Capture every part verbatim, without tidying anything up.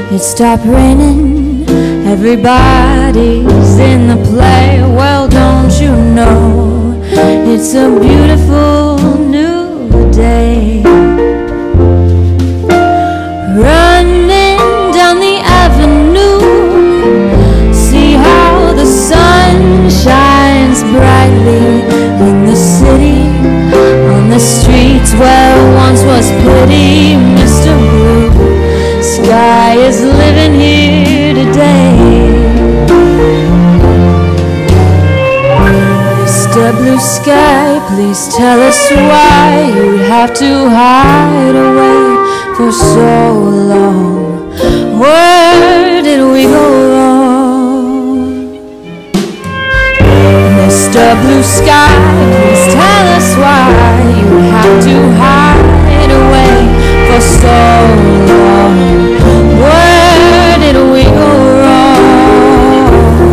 it stopped raining. Everybody's in the play. Well, don't you know it's a beautiful new day. Running down the avenue, see how the sun shines brightly in the city, on the streets where once was pretty. Mister Blue Sky is living here today. Mister Blue Sky, please tell us why you'd have to hide away for so long. Where did we go wrong? Mister Blue Sky, please tell us why you have to hide away for so long. Where did we go wrong?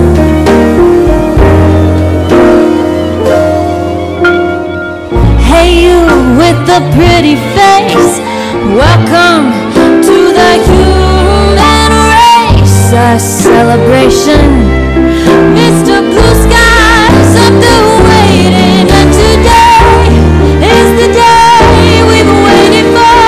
Hey, you with the pretty face, welcome to the human race. A celebration, Mister Blue Sky's up there waiting, and today is the day we've waited for.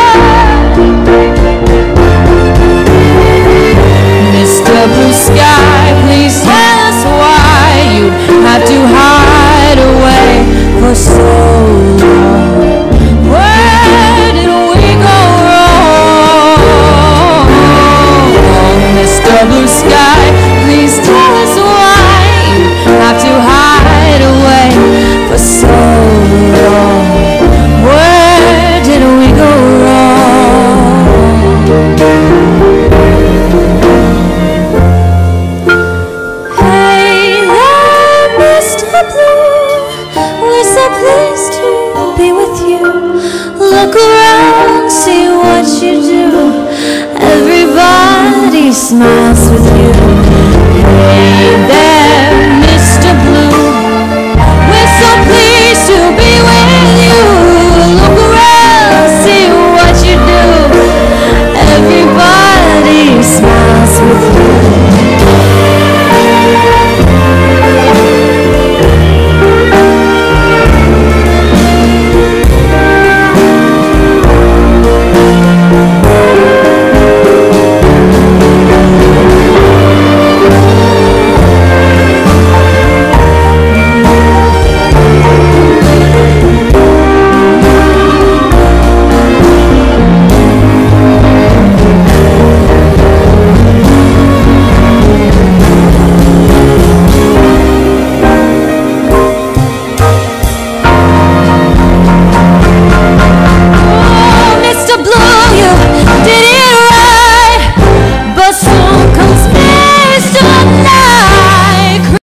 Mister Blue Sky, please tell us why you have to hide away for so long. Where did we go wrong? Mister Blue Sky, please tell us why you have to hide away for so long. Where did we go wrong? Hey there, Mister Blue, we're so pleased to be with you. Look around, see what you do. Everybody smiles with you. Hey there.